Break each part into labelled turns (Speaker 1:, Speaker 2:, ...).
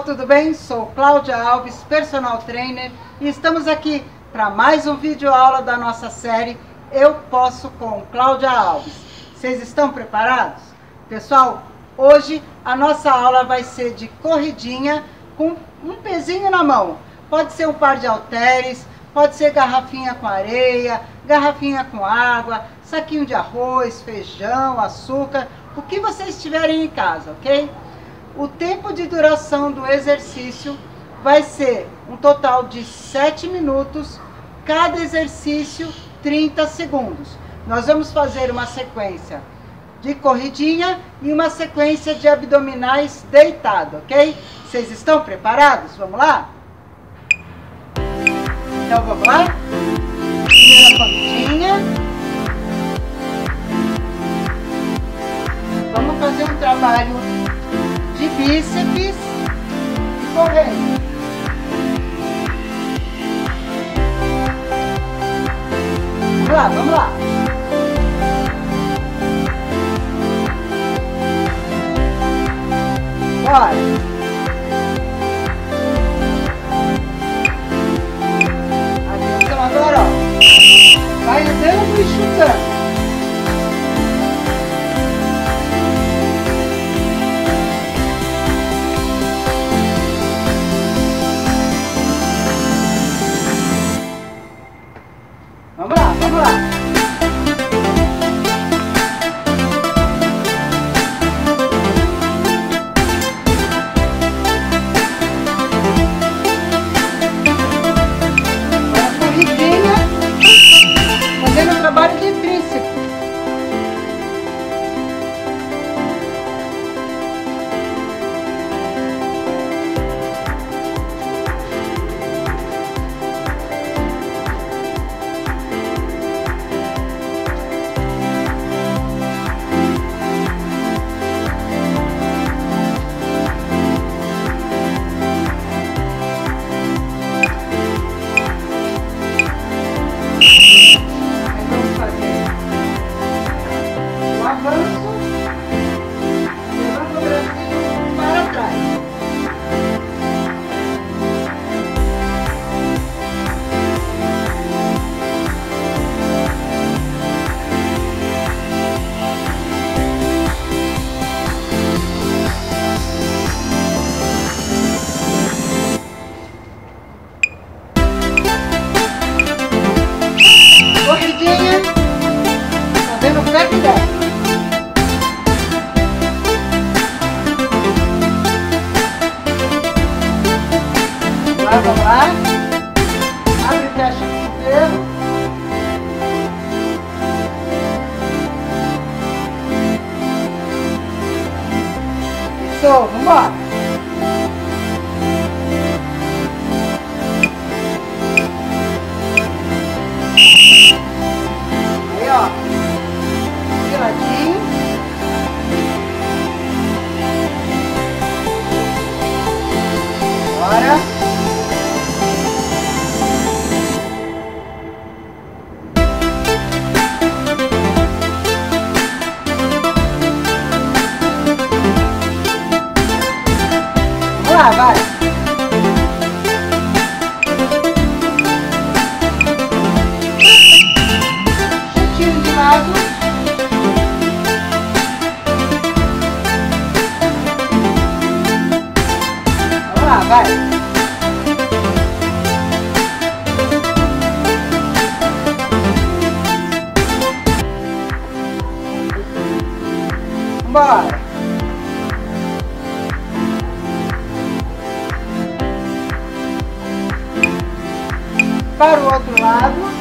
Speaker 1: tudo bem? Sou Cláudia Alves, personal trainer, e estamos aqui para mais um vídeo aula da nossa série Eu Posso com Cláudia Alves. Vocês estão preparados? Pessoal, hoje a nossa aula vai ser de corridinha com um pezinho na mão. Pode ser um par de halteres, pode ser garrafinha com areia, garrafinha com água, saquinho de arroz, feijão, açúcar, o que vocês tiverem em casa, ok? O tempo de duração do exercício vai ser um total de 7 minutos, cada exercício 30 segundos. Nós vamos fazer uma sequência de corridinha e uma sequência de abdominais deitado, ok? Vocês estão preparados? Vamos lá? Então vamos lá? Primeira corridinha. Vamos fazer um trabalho de bíceps e correndo. Vamos lá, vamos lá. Bora. Atenção agora, ó. Vai andando e chutando. Vamos lá, vamos lá. Uma corridinha, fazendo um trabalho de tríceps. Corridinha, fazendo back back. Vamos lá. Abre e fecha o cotovelo. Isso, vamos embora. Aí, ó. Viradinho. Bora. Vamos lá, vai. Chutinho de lado. Vamos lá, vai. Bora. Para o outro lado.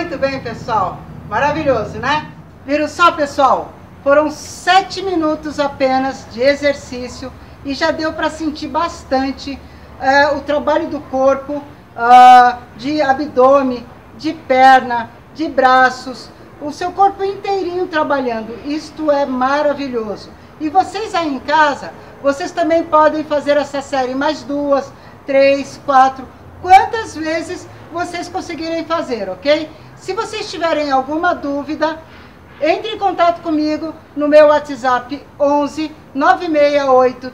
Speaker 1: Muito bem, pessoal. Maravilhoso, né? Viram só, pessoal? Foram 7 minutos apenas de exercício e já deu para sentir bastante o trabalho do corpo, de abdômen, de perna, de braços, o seu corpo inteirinho trabalhando. Isto é maravilhoso. E vocês aí em casa, vocês também podem fazer essa série mais 2, 3, 4, quantas vezes vocês conseguirem fazer, ok? Se vocês tiverem alguma dúvida, entre em contato comigo no meu WhatsApp 11 968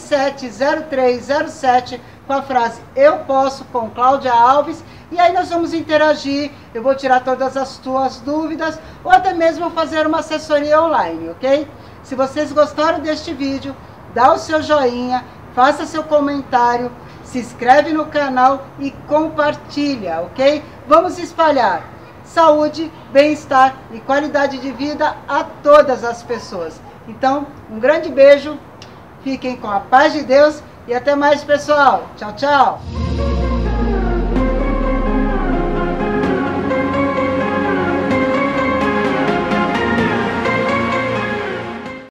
Speaker 1: 370307 com a frase "Eu posso" com Cláudia Alves, e aí nós vamos interagir, eu vou tirar todas as tuas dúvidas ou até mesmo fazer uma assessoria online, ok? Se vocês gostaram deste vídeo, dá o seu joinha, faça seu comentário, se inscreve no canal e compartilha, ok? Vamos espalhar saúde, bem-estar e qualidade de vida a todas as pessoas. Então, um grande beijo, fiquem com a paz de Deus e até mais, pessoal. Tchau, tchau!